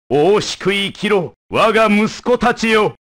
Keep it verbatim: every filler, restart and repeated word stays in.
惜しく生きろ、我が息子たちよ。